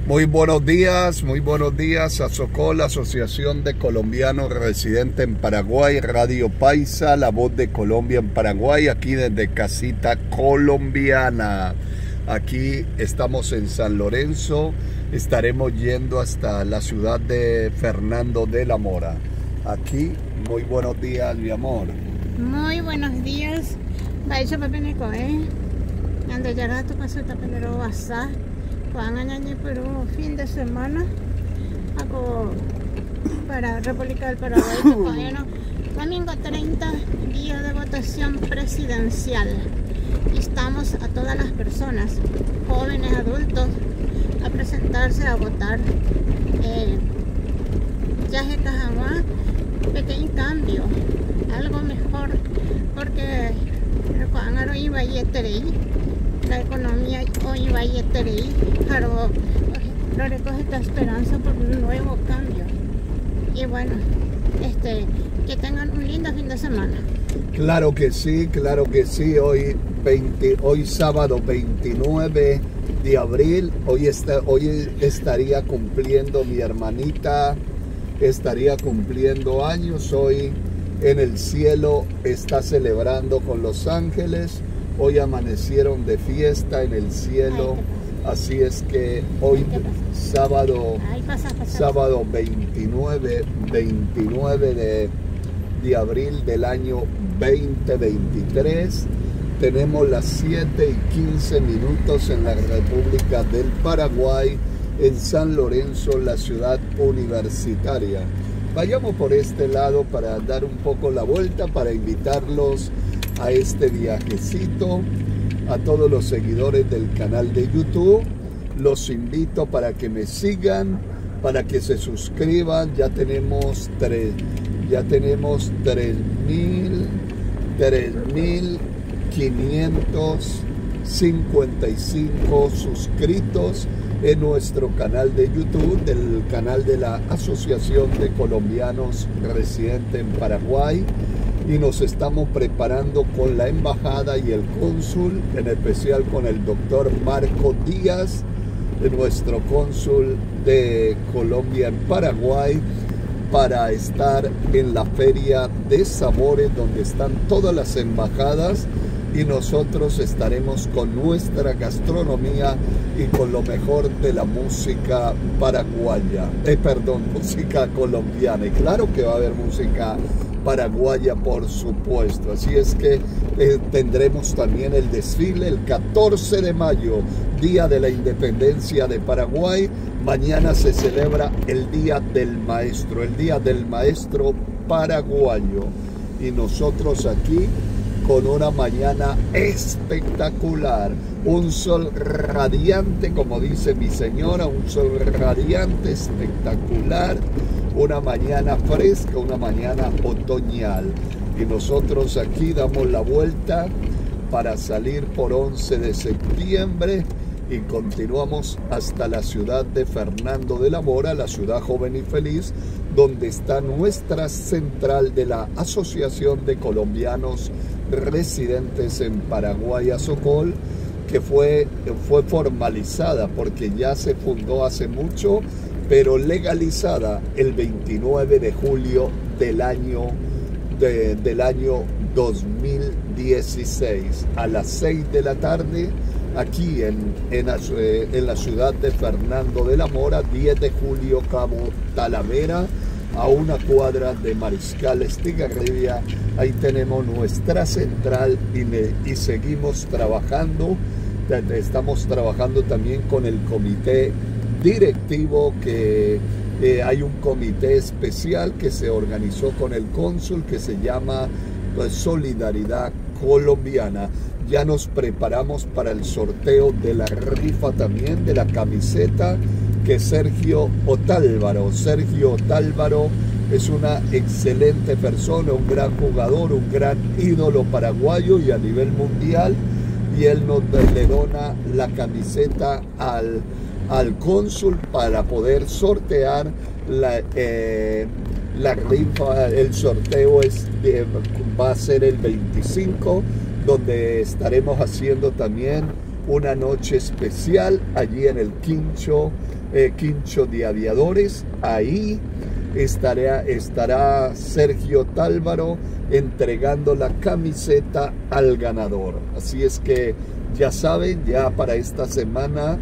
Muy buenos días a Socol, Asociación de Colombianos Residentes en Paraguay, Radio Paisa, la voz de Colombia en Paraguay, aquí desde Casita Colombiana. Aquí estamos en San Lorenzo, estaremos yendo hasta la ciudad de Fernando de la Mora. Aquí, muy buenos días, mi amor. Muy buenos días. Baik papeneco, Ando ya tu paso tapendero basa. Nyanyi Perú fin de semana. Ako para República del Paraguay. Domingo 30, día de votación presidencial. Instamos a todas las personas, jóvenes, adultos, a presentarse a votar. Ya se Cajamá, pequeño cambio, algo mejor, porque la economía hoy va a pero lo recoge esta esperanza por un nuevo cambio. Y bueno, que tengan un lindo fin de semana. Claro que sí. Hoy sábado 29 de abril, hoy estaría cumpliendo mi hermanita, estaría cumpliendo años. Hoy en el cielo está celebrando con los ángeles. Hoy amanecieron de fiesta en el cielo. Así es que hoy sábado 29 de abril del año 2023, tenemos las 7:15 en la República del Paraguay, en San Lorenzo, la ciudad universitaria. Vayamos por este lado para dar un poco la vuelta, para invitarlos a este viajecito. A todos los seguidores del canal de YouTube, los invito para que me sigan, para que se suscriban. Ya tenemos 3.555 suscritos en nuestro canal de YouTube, del canal de la Asociación de Colombianos Residentes en Paraguay. Y nos estamos preparando con la embajada y el cónsul, en especial con el doctor Marco Díaz, nuestro cónsul de Colombia en Paraguay, para estar en la Feria de Sabores, donde están todas las embajadas, y nosotros estaremos con nuestra gastronomía y con lo mejor de la música paraguaya, música colombiana. Y claro que va a haber música paraguaya, por supuesto. Así es que tendremos también el desfile el 14 de mayo, Día de la Independencia de Paraguay. Mañana se celebra el Día del Maestro, el Día del Maestro paraguayo. Y nosotros aquí con una mañana espectacular, un sol radiante, como dice mi señora, un sol radiante, espectacular, una mañana fresca, una mañana otoñal. Y nosotros aquí damos la vuelta para salir por 11 de septiembre y continuamos hasta la ciudad de Fernando de la Mora, la ciudad joven y feliz, donde está nuestra central de la Asociación de Colombianos Residentes en Paraguay, Socol, que fue formalizada porque ya se fundó hace mucho, pero legalizada el 29 de julio del año 2016 a las 6 de la tarde, aquí en la ciudad de Fernando de la Mora, 10 de julio, Cabo Talavera, a una cuadra de Mariscal Estigarribia. Ahí tenemos nuestra central y seguimos trabajando. Estamos trabajando también con el comité directivo, que hay un comité especial que se organizó con el cónsul, que se llama Solidaridad Colombiana. Ya nos preparamos para el sorteo de la rifa también, de la camiseta, que Sergio Otálvaro es una excelente persona, un gran jugador, un gran ídolo paraguayo y a nivel mundial, y él le dona la camiseta al cónsul para poder sortear la rifa. El sorteo va a ser el 25, donde estaremos haciendo también una noche especial allí en el Quincho de Aviadores. Ahí estará Sergio Tálvaro entregando la camiseta al ganador. Así es que ya saben, ya para esta semana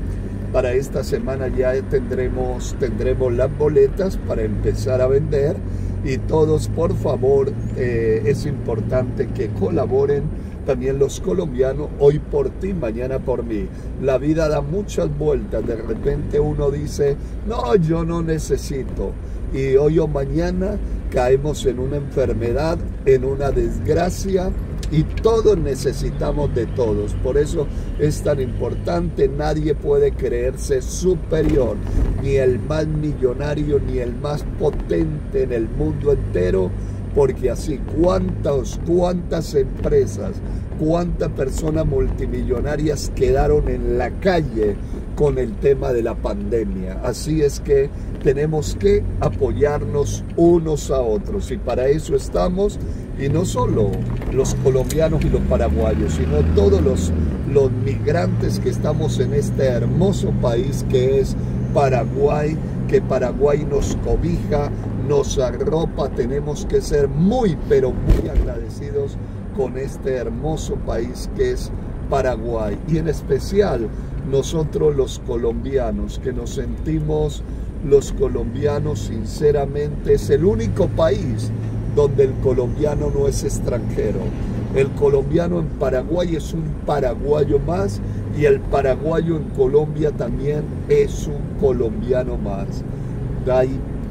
ya tendremos las boletas para empezar a vender. Y todos, por favor, es importante que colaboren también los colombianos, hoy por ti, mañana por mí. La vida da muchas vueltas, de repente uno dice, no, yo no necesito. Y hoy o mañana caemos en una enfermedad, en una desgracia, y todos necesitamos de todos. Por eso es tan importante. Nadie puede creerse superior, ni el más millonario, ni el más potente en el mundo entero, porque así cuántas empresas, cuántas personas multimillonarias quedaron en la calle con el tema de la pandemia. Así es que tenemos que apoyarnos unos a otros, y para eso estamos. Y no solo los colombianos y los paraguayos, sino todos los migrantes que estamos en este hermoso país que es Paraguay, que Paraguay nos cobija, nos arropa. Tenemos que ser muy, pero muy agradecidos con este hermoso país que es Paraguay. Y en especial nosotros los colombianos, que nos sentimos, los colombianos sinceramente, es el único país donde el colombiano no es extranjero. El colombiano en Paraguay es un paraguayo más, y el paraguayo en Colombia también es un colombiano más. Hay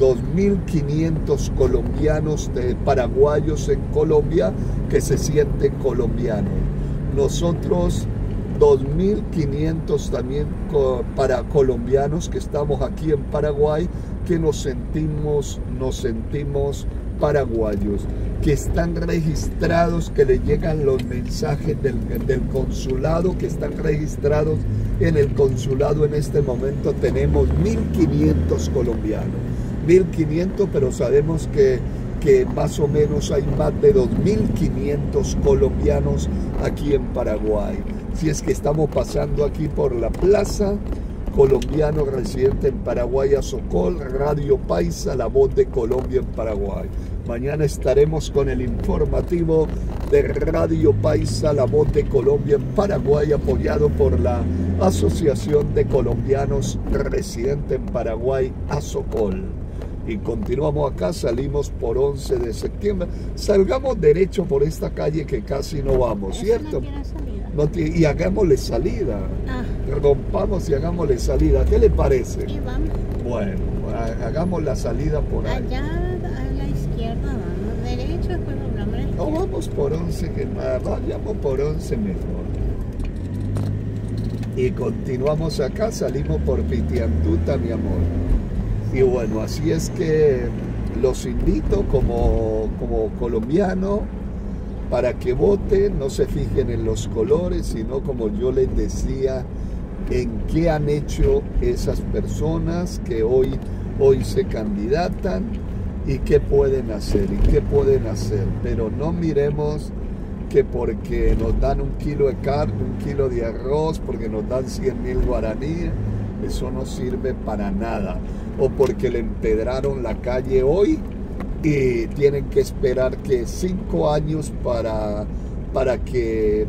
2.500 colombianos paraguayos en Colombia que se sienten colombianos. Nosotros 2.500 también para colombianos que estamos aquí en Paraguay, que nos sentimos paraguayos, que están registrados, que le llegan los mensajes del consulado, que están registrados en el consulado. En este momento tenemos 1.500 colombianos, 1.500, pero sabemos que más o menos hay más de 2.500 colombianos aquí en Paraguay. Si es que estamos pasando aquí por la plaza colombiano residente en Paraguay, Azocol, Radio Paisa, la voz de Colombia en Paraguay. Mañana estaremos con el informativo de Radio Paisa, la voz de Colombia en Paraguay, apoyado por la Asociación de Colombianos Residentes en Paraguay, Azocol. Y continuamos acá, salimos por 11 de septiembre. Salgamos derecho por esta calle que casi no vamos, ¿cierto? Y hagámosle salida. Rompamos y hagámosle salida. ¿Qué le parece? Y vamos. Bueno, hagamos la salida por ahí. Allá a la izquierda vamos, derecho, después doblamos. No, vamos por 11, que vayamos por 11 mejor. Y continuamos acá, salimos por Pitiantuta, mi amor. Y bueno, así es que los invito como colombiano para que voten, no se fijen en los colores, sino, como yo les decía, en qué han hecho esas personas que hoy se candidatan y qué pueden hacer pero no miremos que porque nos dan un kilo de carne, un kilo de arroz, porque nos dan 100.000 guaraníes, eso no sirve para nada, o porque le empedraron la calle hoy y tienen que esperar que 5 años para que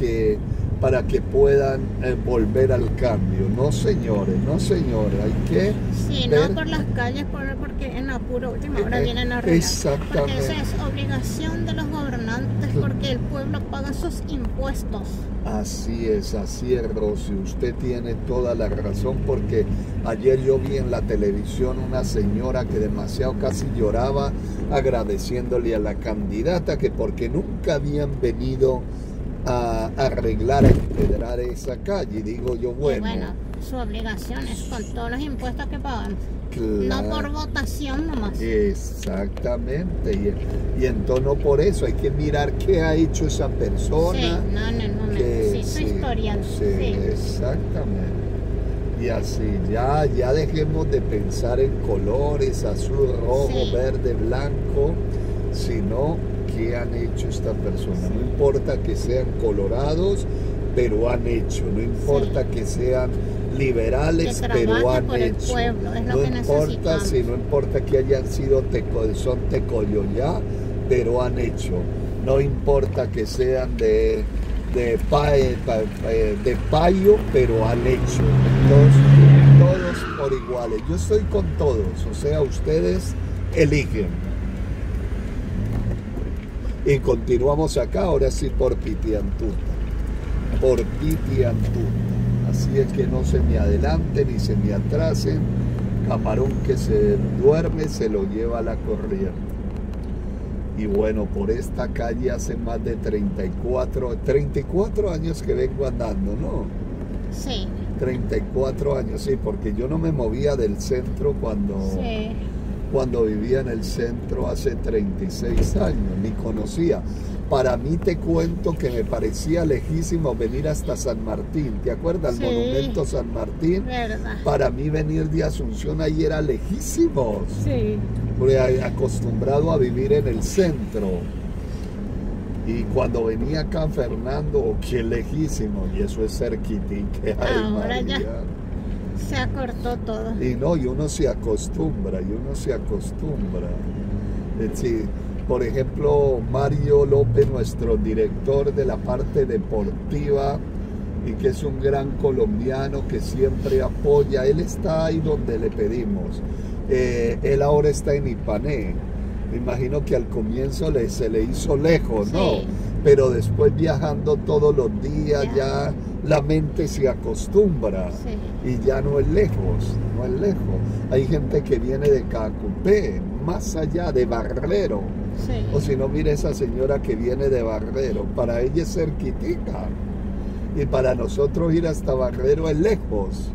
puedan volver al cambio. No, señores, hay que no por las calles, porque en apuro última hora vienen a arreglar. Exactamente. Porque esa es obligación de los gobernantes, porque el pueblo paga sus impuestos. Así es, Rosy, usted tiene toda la razón, porque ayer yo vi en la televisión una señora que demasiado casi lloraba agradeciéndole a la candidata que porque nunca habían venido a arreglar, a empedrar esa calle. Y digo yo, bueno, su obligación es con todos los impuestos que pagan. Claro. No por votación nomás. Exactamente. Y entonces no por eso, hay que mirar qué ha hecho esa persona. Sí, no, en el momento, su historial. Sí, exactamente. Y así, ya dejemos de pensar en colores, azul, rojo, verde, blanco, sino qué han hecho esta persona. No importa que sean colorados, pero han hecho. No importa que sean liberales, que pero han por el hecho. pueblo, es lo No que importa necesitamos. si no importa que hayan sido son tecoyoyá, pero han hecho. No importa que sean de payo, pero han hecho. Todos por iguales. Yo estoy con todos, o sea, ustedes eligen. Y continuamos acá, ahora sí por Pitiantuta. Por Pitiantuta. Así es que no se me adelanten ni se me atrasen. Camarón que se duerme se lo lleva a la corriente. Y bueno, por esta calle hace más de 34 años que vengo andando, ¿no? Sí. 34 años, sí, porque yo no me movía del centro cuando vivía en el centro hace 36 años, ni conocía. Para mí te cuento que me parecía lejísimo venir hasta San Martín. ¿Te acuerdas? El monumento San Martín. ¿Verdad? Para mí venir de Asunción ahí era lejísimo. Sí. Porque acostumbrado a vivir en el centro. Y cuando venía acá Fernando, qué lejísimo. Y eso es cerquitique. Ahora ya se acortó todo. Y no, y uno se acostumbra, Es decir, por ejemplo, Mario López, nuestro director de la parte deportiva, y que es un gran colombiano que siempre apoya, él está ahí donde le pedimos. Él ahora está en Ipané. Me imagino que al comienzo se le hizo lejos, ¿no? Sí. Pero después viajando todos los días ya la mente se acostumbra. Sí. Y ya no es lejos, no es lejos. Hay gente que viene de Cacupé, más allá de Barrero. Sí. O si no, mire esa señora que viene de Barrero. Para ella es cerquitica. Y para nosotros ir hasta Barrero es lejos.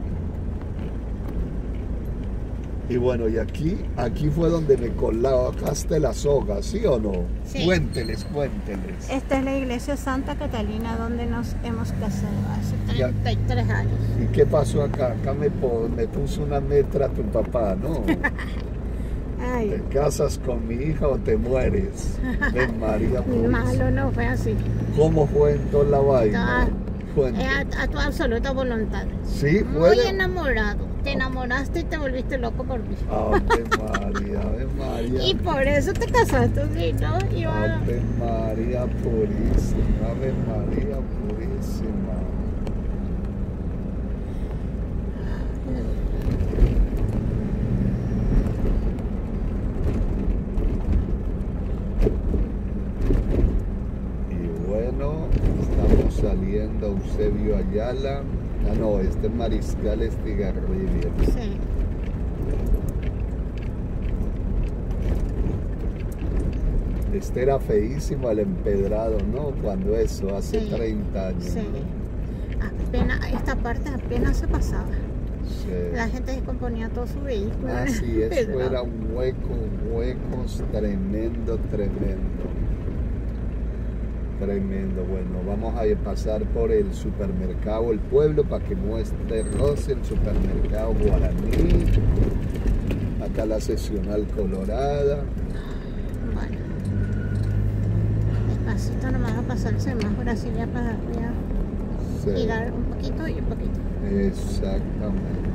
Y bueno, y aquí fue donde me colocaste la soga, ¿sí o no? Sí. Cuénteles. Esta es la iglesia Santa Catalina donde nos hemos casado hace 33 años. ¿Y qué pasó acá? Acá me puso una metra tu papá, ¿no? Ay. ¿Te casas con mi hija o te mueres? Ven María. Pues. Malo no fue así. ¿Cómo fue entonces la vaina? A tu absoluta voluntad. Sí, muy fue. enamorado. Te enamoraste y te volviste loco por mí. Ave María. Y por eso te casaste, ¿sí? ¿No? Ave María purísima, Ave María purísima. Y bueno, estamos saliendo a Eusebio Ayala. Ah, no, este es Mariscal Estigarribia. Sí. Este era feísimo el empedrado, ¿no? Cuando eso, hace 30 años. Sí. ¿No? Esta parte apenas se pasaba. Sí. La gente descomponía todo su vehículo. Así es, eso era un huecos tremendo. Bueno, vamos a pasar por el supermercado El Pueblo para que muestre Rosy, el supermercado Guaraní. Acá la seccional Colorada. Bueno, despacito nomás a pasar el semáforo así ya para girar un poquito y un poquito. Exactamente.